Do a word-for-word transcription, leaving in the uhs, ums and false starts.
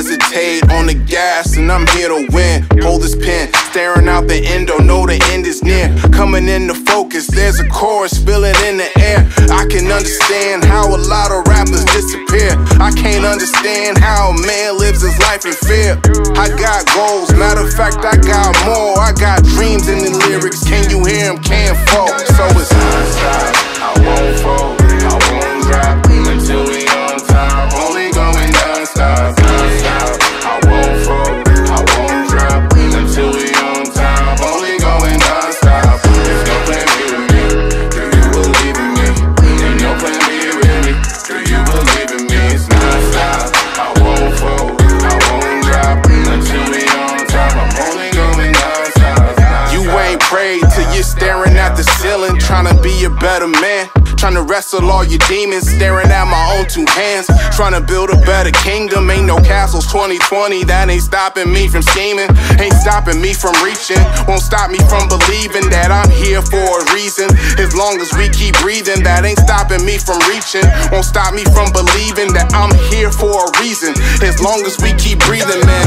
hesitate on the gas, and I'm here to win. Hold this pen, staring out the endo, know the end is near. Coming into focus, there's a chorus, feel it in the air. I can understand how a lot of rappers disappear. I can't understand how a man lives his life in fear. I got goals, matter of fact, I got more. I got dreams in the lyrics, can you hear them? Can't fall. So it's non-stop, I won't fold, I won't drop until we on top. Only going non-stop, non-stop, I won't fold, I won't drop until we on top. Only going non-stop. There's no plan B with me. Do you believe in me? There's no plan B with me. Do you believe in me? It's non-stop, I won't fold, I won't drop until we on top. I'm only going non-stop. You ain't prayed till you're staring at the ceiling, trying to be a better man. Trying to wrestle all your demons, staring at my own two hands. Trying to build a better kingdom, ain't no castles. Twenty twenty, that ain't stopping me from scheming, ain't stopping me from reaching, won't stop me from believing that I'm here for a reason. As long as we keep breathing, that ain't stopping me from reaching, won't stop me from believing that I'm here for a reason. As long as we keep breathing, man.